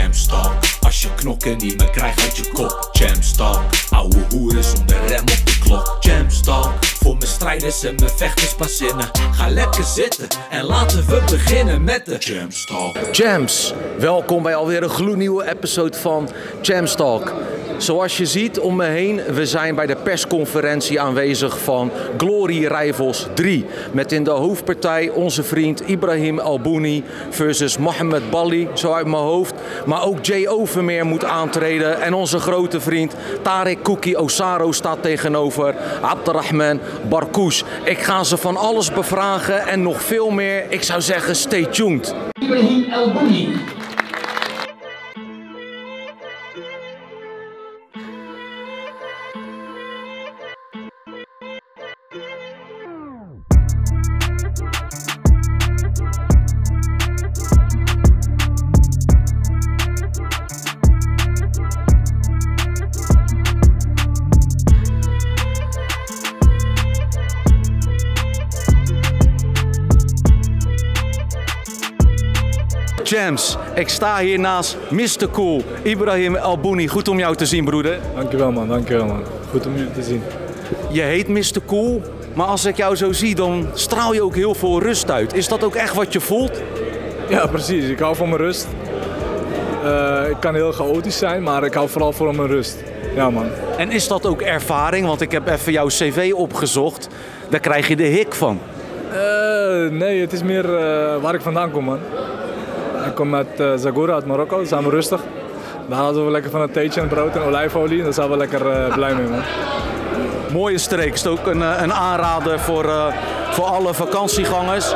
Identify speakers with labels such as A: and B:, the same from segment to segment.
A: Jamstalk, als je knokken niet meer krijgt uit je kop. Jamstalk, ouwe hoeren zonder rem op de klok. Jamstalk, voor mijn strijders en mijn vechters pas zinnen. Ga lekker zitten en laten we beginnen met de Jamstalk.
B: Jams, welkom bij alweer een gloednieuwe episode van Jamstalk. Zoals je ziet om me heen, we zijn bij de persconferentie aanwezig van Glory Rivals 3. Met in de hoofdpartij onze vriend Ibrahim Albouni versus Mohammed Bali, zo uit mijn hoofd. Maar ook Jay Overmeer moet aantreden en onze grote vriend Tarek Cookie Osaro staat tegenover Abderrahman Barkoush. Ik ga ze van alles bevragen en nog veel meer. Ik zou zeggen, stay tuned.
C: Ibrahim Albouni.
B: Jams, ik sta hier naast Mr. Cool, Ibrahim Albouni. Goed om jou te zien, broeder.
D: Dankjewel man, dankjewel man. Goed om jullie te zien.
B: Je heet Mr. Cool, maar als ik jou zo zie, dan straal je ook heel veel rust uit. Is dat ook echt wat je voelt?
D: Ja, precies. Ik hou van mijn rust. Ik kan heel chaotisch zijn, maar ik hou vooral van mijn rust. Ja man.
B: En is dat ook ervaring? Want ik heb even jouw cv opgezocht. Daar krijg je de hik van.
D: Nee, het is meer waar ik vandaan kom man. Ik kom uit Zagora, uit Marokko. Daar zijn we rustig. Daar hadden we lekker van een theetje en brood en olijfolie. Daar zijn we lekker blij mee man.
B: Mooie streek. Is ook een aanrader voor alle vakantiegangers.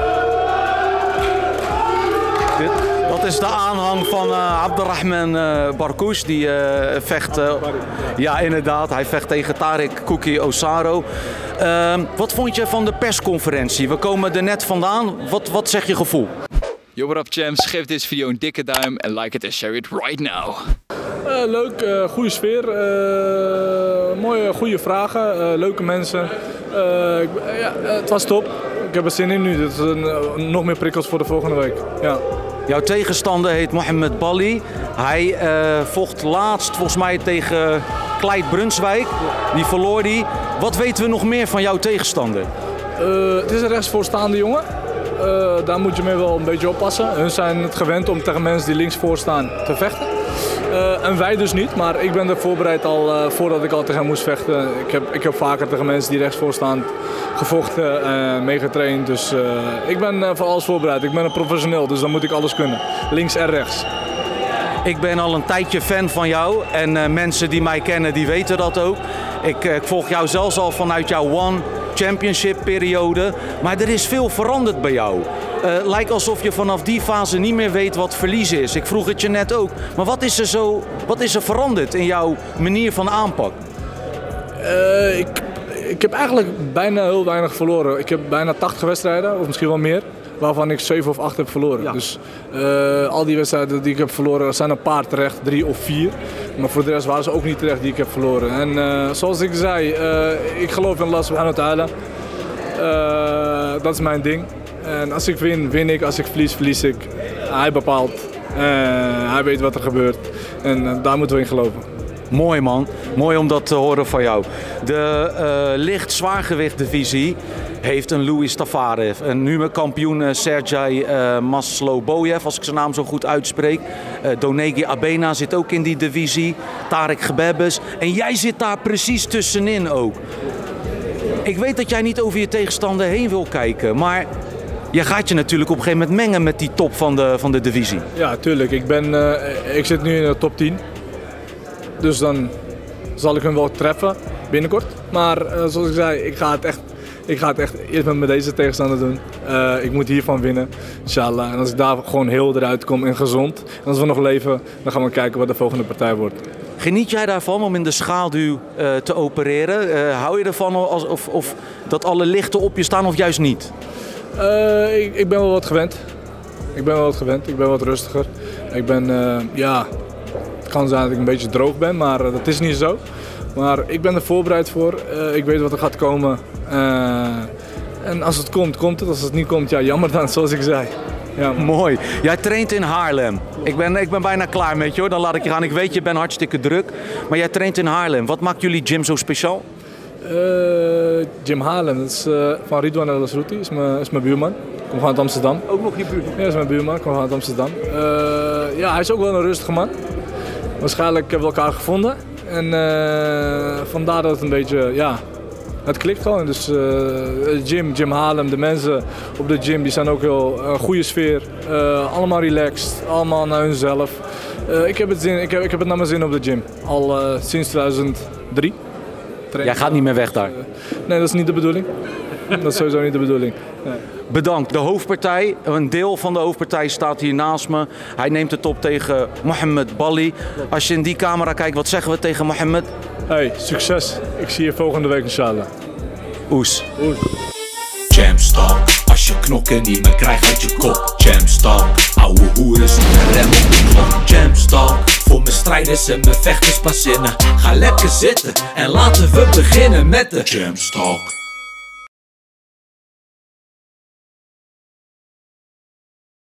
B: Dat is de aanhang van Abderrahman Barkoush. Die vecht, ja inderdaad, hij vecht tegen Tarek Cookie Osaro. Wat vond je van de persconferentie? We komen er net vandaan. Wat zegt je gevoel?
E: Yo, what up Jams? Geef deze video een dikke duim en like it en share it right now.
D: Leuk, goede sfeer, mooie, goede vragen, leuke mensen. Ja, het was top. Ik heb er zin in nu. Dit is nog meer prikkels voor de volgende week. Ja.
B: Jouw tegenstander heet Mohammed Bali. Hij vocht laatst volgens mij tegen Clyde Brunswijk. Die verloor die. Wat weten we nog meer van jouw tegenstander?
D: Het is een rechtsvoorstaande jongen. Daar moet je mee wel een beetje oppassen. Hun zijn het gewend om tegen mensen die linksvoor staan te vechten. En wij dus niet, maar ik ben er voorbereid al voordat ik al tegen hem moest vechten. Ik heb vaker tegen mensen die rechtsvoor staan gevochten en meegetraind. Dus ik ben voor alles voorbereid. Ik ben een professioneel, dus dan moet ik alles kunnen. Links en rechts.
B: Ik ben al een tijdje fan van jou en mensen die mij kennen die weten dat ook. Ik volg jou zelfs al vanuit jouw One Championship periode, maar er is veel veranderd bij jou. Lijkt alsof je vanaf die fase niet meer weet wat verliezen is. Ik vroeg het je net ook, maar wat is er veranderd in jouw manier van aanpak?
D: Ik heb eigenlijk bijna heel weinig verloren. Ik heb bijna 80 wedstrijden, of misschien wel meer, waarvan ik 7 of 8 heb verloren. Ja. Dus al die wedstrijden die ik heb verloren, zijn een paar terecht, 3 of 4. Maar voor de rest waren ze ook niet terecht die ik heb verloren. En zoals ik zei, ik geloof in Allah subhanahu wa ta'ala. Dat is mijn ding. En als ik win, win ik. Als ik verlies, verlies ik. Hij bepaalt. Hij weet wat er gebeurt. En daar moeten we in geloven.
B: Mooi man, mooi om dat te horen van jou. De licht zwaargewicht divisie heeft een Louis Tavares, een nieuwe kampioen Sergej Maslobojev, als ik zijn naam zo goed uitspreek. Donegi Abena zit ook in die divisie, Tarek Gebebes en jij zit daar precies tussenin ook. Ik weet dat jij niet over je tegenstander heen wil kijken, maar je gaat je natuurlijk op een gegeven moment mengen met die top van de divisie.
D: Ja, tuurlijk. Ik zit nu in de top 10. Dus dan zal ik hem wel treffen binnenkort. Maar zoals ik zei, ik ga het echt eerst met deze tegenstander doen. Ik moet hiervan winnen, inshallah. En als ik daar gewoon heel eruit kom en gezond, en als we nog leven, dan gaan we kijken wat de volgende partij wordt.
B: Geniet jij daarvan om in de schaduw te opereren? Hou je ervan of dat alle lichten op je staan of juist niet?
D: Ik ben wel wat gewend. Ik ben wat rustiger. Ja, het kan zijn dat ik een beetje droog ben, maar dat is niet zo. Maar ik ben er voorbereid voor. Ik weet wat er gaat komen. En als het komt, komt het. Als het niet komt, ja, jammer dan, zoals ik zei. Ja, man.
B: Mooi. Jij traint in Haarlem. Ik ben bijna klaar met je hoor, dan laat ik je gaan. Ik weet, je bent hartstikke druk. Maar jij traint in Haarlem. Wat maakt jullie gym zo speciaal?
D: Gym Haarlem, dat is van Ridwan El Asrouti, is mijn buurman. Kom gewoon uit Amsterdam.
B: Ook nog je buurman?
D: Ja, dat is mijn buurman, kom gewoon uit Amsterdam. Ja, hij is ook wel een rustige man. Waarschijnlijk hebben we elkaar gevonden. En vandaar dat het een beetje, ja, het klikt gewoon. Dus Gym Haarlem, de mensen op de gym, die zijn ook heel goede sfeer. Allemaal relaxed, allemaal naar hunzelf. Ik heb het naar mijn zin op de gym. Al sinds 2003.
B: Jij gaat niet meer weg daar?
D: Nee, dat is niet de bedoeling. Dat is sowieso niet de bedoeling. Nee.
B: Bedankt. De hoofdpartij, een deel van de hoofdpartij staat hier naast me. Hij neemt het op tegen Mohammed Bali. Als je in die camera kijkt, wat zeggen we tegen Mohammed?
D: Hey, succes. Ik zie je volgende week inshallah.
B: Oes.
A: Jamstalk, als je knokken niet meer krijgt uit je kop. Jamstalk, ouwe hoeren zonder rem op de klok. Jamstalk, voor mijn strijders en mijn vechters pas zinnen. Ga lekker zitten en laten we beginnen met de Jamstalk.